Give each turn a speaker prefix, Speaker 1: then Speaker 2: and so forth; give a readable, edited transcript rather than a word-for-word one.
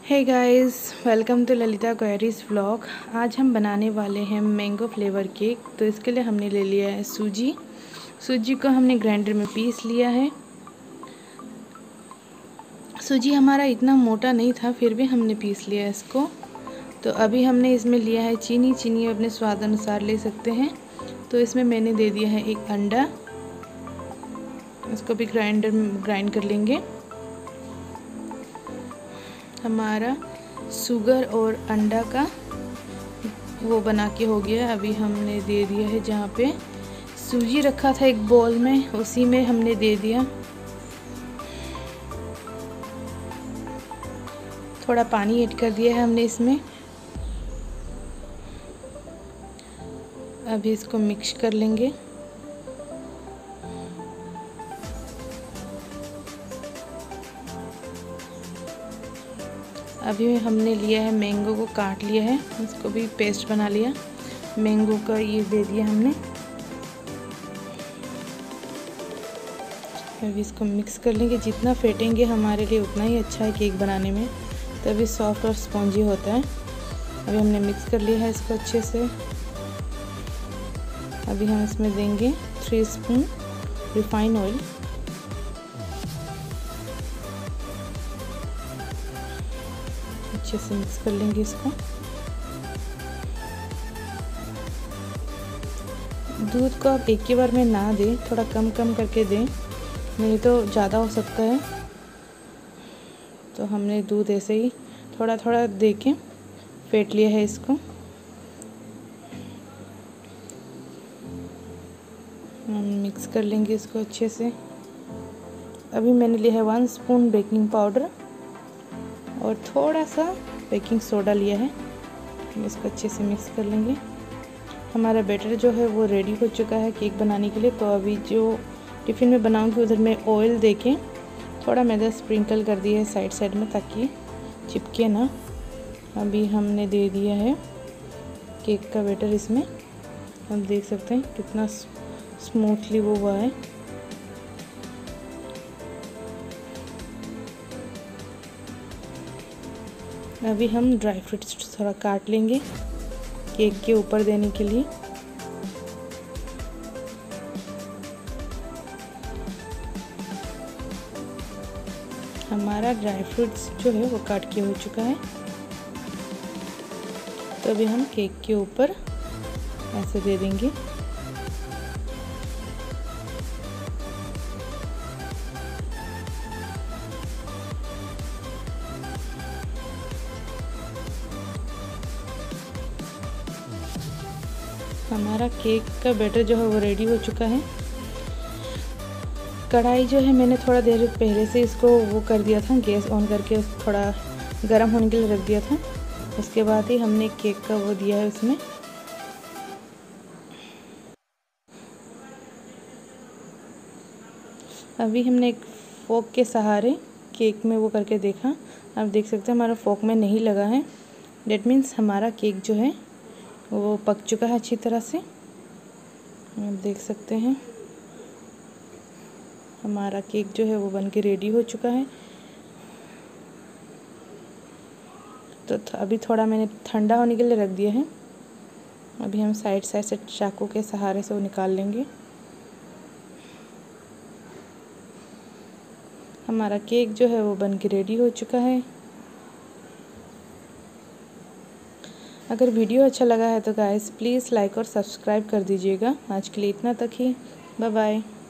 Speaker 1: Hey guys, welcome to Lalita queries vlog. आज हम बनाने वाले हैं मैंगो फ्लेवर केक। तो इसके लिए हमने ले लिया है सूजी को हमने ग्राइंडर में पीस लिया है। सूजी हमारा इतना मोटा नहीं था, फिर भी हमने पीस लिया इसको। तो अभी हमने इसमें लिया है चीनी अपने स्वाद अनुसार ले सकते हैं। तो इसमें मैंने दे दिया है एक अंडा, इसको भी ग्राइंडर में ग्राइंड कर लेंगे। हमारा शुगर और अंडा का वो बना के हो गया। अभी हमने दे दिया है जहाँ पे सूजी रखा था एक बोल में, उसी में हमने दे दिया। थोड़ा पानी ऐड कर दिया है हमने इसमें। अभी इसको मिक्स कर लेंगे। अभी हमने लिया है मैंगो को काट लिया है, इसको भी पेस्ट बना लिया। मैंगो का ये दे दिया हमने। अभी इसको मिक्स कर लेंगे। जितना फेंटेंगे हमारे लिए उतना ही अच्छा है केक बनाने में, तभी सॉफ्ट और स्पॉन्जी होता है। अभी हमने मिक्स कर लिया है इसको अच्छे से। अभी हम इसमें देंगे 3 स्पून रिफाइंड ऑयल। अच्छे से मिक्स कर लेंगे इसको। दूध को आप एक ही बार में ना दें, थोड़ा कम कम करके दें, नहीं तो ज़्यादा हो सकता है। तो हमने दूध ऐसे ही थोड़ा थोड़ा दे के फेंट लिया है इसको। हम मिक्स कर लेंगे इसको अच्छे से। अभी मैंने लिया है 1 स्पून बेकिंग पाउडर और थोड़ा सा बेकिंग सोडा लिया है। हम इसको अच्छे से मिक्स कर लेंगे। हमारा बैटर जो है वो रेडी हो चुका है केक बनाने के लिए। तो अभी जो टिफ़िन में बनाऊंगी उधर में ऑयल देके थोड़ा मैदा स्प्रिंकल कर दिया है साइड साइड में, ताकि चिपके ना। अभी हमने दे दिया है केक का बैटर इसमें। आप देख सकते हैं कितना स्मूथली वो हुआ है। अभी हम ड्राई फ्रूट्स थोड़ा काट लेंगे केक के ऊपर देने के लिए। हमारा ड्राई फ्रूट्स जो है वो काट के हो चुका है। तो अभी हम केक के ऊपर ऐसे दे देंगे। हमारा केक का बैटर जो है वो रेडी हो चुका है। कढ़ाई जो है मैंने थोड़ा देर पहले से इसको वो कर दिया था, गैस ऑन करके थोड़ा गर्म होने के लिए रख दिया था। उसके बाद ही हमने केक का वो दिया है उसमें। अभी हमने एक फोक के सहारे केक में वो करके देखा। आप देख सकते हैं हमारा फोक में नहीं लगा है। डेट मीन्स हमारा केक जो है वो पक चुका है अच्छी तरह से। आप देख सकते हैं हमारा केक जो है वो बन के रेडी हो चुका है। तो अभी थोड़ा मैंने ठंडा होने के लिए रख दिया है। अभी हम साइड साइड से चाकू के सहारे से वो निकाल लेंगे। हमारा केक जो है वो बन के रेडी हो चुका है। अगर वीडियो अच्छा लगा है तो गाइस प्लीज़ लाइक और सब्सक्राइब कर दीजिएगा। आज के लिए इतना तक ही। Bye bye.